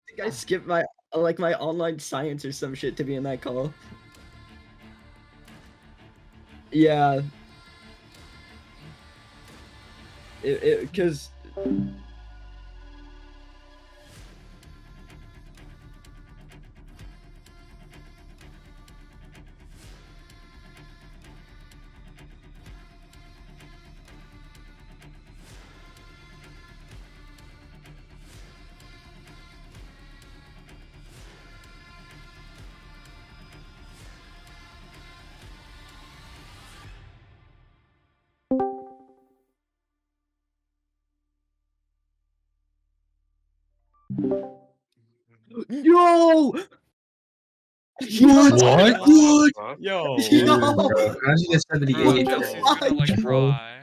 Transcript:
think I skipped my like my online science or some shit to be in that call. Yeah. Because no! What? Yo. Yo. How'd you get 78? Bro, Jesse's gonna like cry.